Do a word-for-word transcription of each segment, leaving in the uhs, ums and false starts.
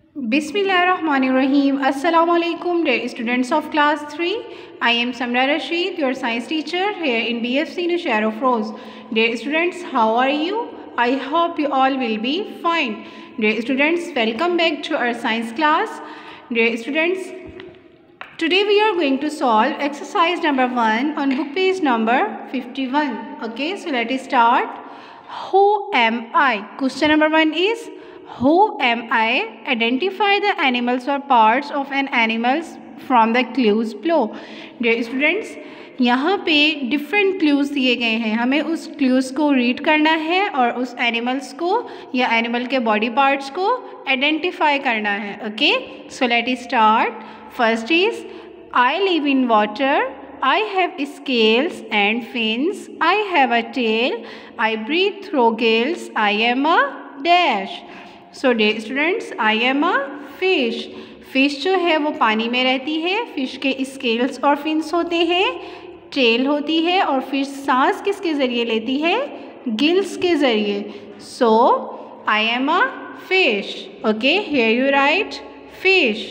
Bismillahirrahmanirrahim. Assalamu alaikum, dear students of class three. I am Samra Rashid, your science teacher here in B F C Nushair of Rose. Dear students, how are you? I hope you all will be fine. Dear students, welcome back to our science class. Dear students, today we are going to solve exercise number one on book page number fifty-one. Okay, so let us start. Who am I? Question number one is, who am I? Identify the animals or parts of an animals from the clues below. Dear students, यहाँ पे different clues दिए गए हैं, हमें उस clues को read करना है और उस एनिमल्स को या एनिमल के बॉडी पार्ट्स को आइडेंटिफाई करना है. Okay, so let is start. First is, I live in water, I have scales and fins, I have a tail, I breathe through gills, I am a dash. So dear students, I am a fish. Fish जो है वो पानी में रहती है. Fish के scales और fins होते हैं, टेल होती है, और फिश सांस किसके ज़रिए लेती है? गिल्स के ज़रिए. So I am a fish. Okay, here you write fish.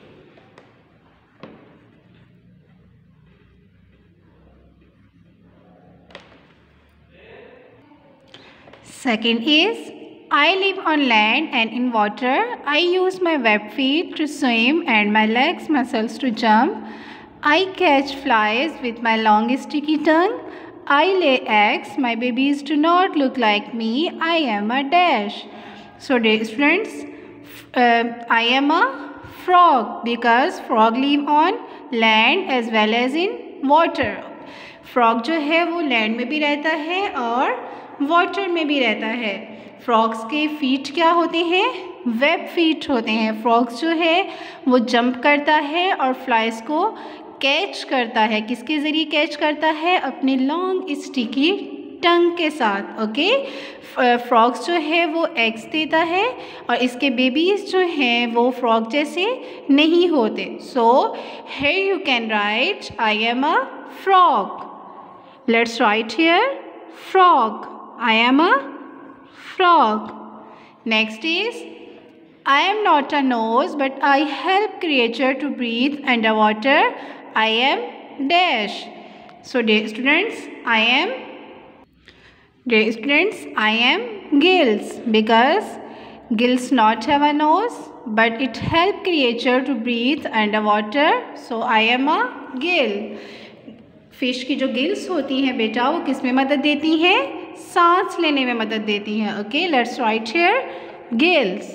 Second is, I live on land and in water. I use my web feet to swim and my legs muscles to jump. I catch flies with my long sticky tongue. I lay eggs. My babies do not look like me. I am a dash. So dear students, uh, I am a frog because frog live on land as well as in water. Frog जो है वो land में भी रहता है और water में भी रहता है. फ्रॉग्स के फीट क्या होते हैं? वेब फीट होते हैं. फ्रॉग्स जो है वो जंप करता है और फ्लाइज को कैच करता है. किसके ज़रिए कैच करता है? अपने लॉन्ग स्टिकी टंग के साथ. ओके, फ्रॉग्स जो है वो एग्स देता है और इसके बेबीज़ जो हैं वो फ्रॉग जैसे नहीं होते. So here you can write I am a frog. Let's write here frog. I am a frog. Next is, I am not a nose but I help creature to breathe underwater. I am dash. So dear students, I am dear students, I am gills because gills not have a nose but it help creature to breathe underwater. So I am a gill. Fish की जो gills होती हैं बेटा वो किस में मदद देती हैं? सांस लेने में मदद देती हैं. Okay, let's write here gills.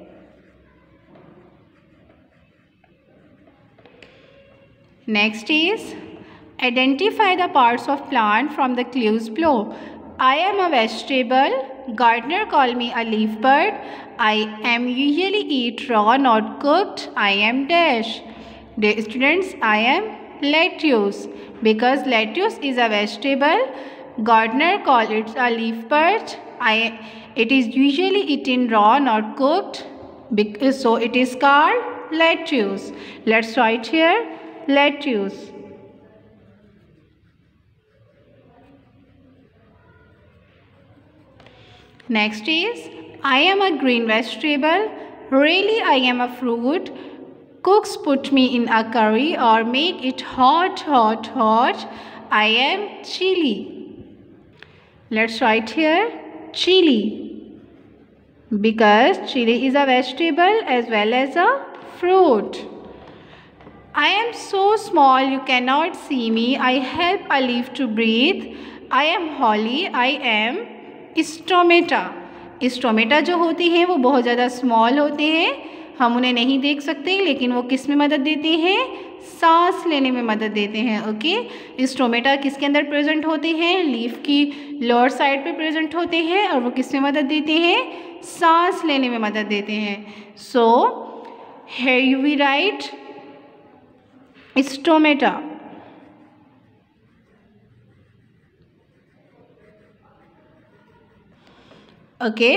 Next is, identify the parts of plant from the clues below. I am a vegetable, gardener call me a leaf bird. I am usually eat raw not cooked. I am dash. Dear students, I am lettuce because lettuce is a vegetable. Gardener call it a leaf bird. I it is usually eaten raw, not cooked, because so it is called lettuce. Let's write here lettuce. Next is, I am a green vegetable. Really, I am a fruit. Cooks put me in a curry or make it hot, hot, hot. I am chili. Let's write here chili because chili is a vegetable as well as a fruit. I am so small you cannot see me. I help a leaf to breathe. I am holly. I am stomata. Stomata जो होती हैं वो बहुत ज़्यादा small होते हैं, हम उन्हें नहीं देख सकते, लेकिन वो किस में मदद देते हैं? सांस लेने में मदद देते हैं. ओके, स्टोमेटा किसके अंदर प्रेजेंट होते हैं? लीफ की लोअर साइड पे प्रेजेंट होते हैं और वो किस में मदद देते हैं? सांस लेने में मदद देते हैं. So here you we write stomata. Okay,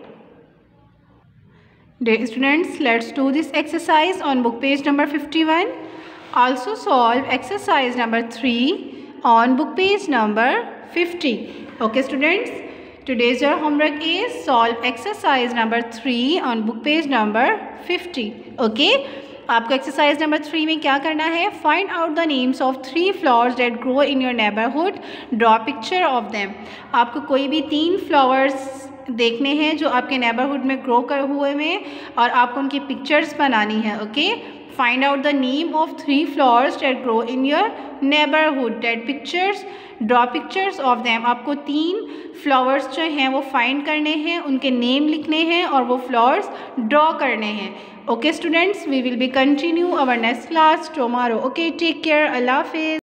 dear students, let's do this exercise on book page number fifty-one. Also solve exercise number three on book page number fifty. Okay students, Today's your homework is solve exercise number three on book page number fifty. Okay. आपको exercise number three में क्या करना है? Find out the names of three flowers that grow in your neighbourhood, draw picture of them. आपको कोई भी तीन flowers देखने हैं जो आपके नेबरहुड में ग्रो कर हुए हैं और आपको उनकी पिक्चर्स बनानी है। Okay, find out the name of three flowers that grow in your neighbourhood, that pictures, draw pictures of them. आपको तीन फ्लावर्स जो हैं वो फाइंड करने हैं, उनके नेम लिखने हैं और वो फ्लावर्स ड्रॉ करने हैं। Okay students, we will be continue our next class tomorrow. Okay, take care, अल्लाह हाफिज़।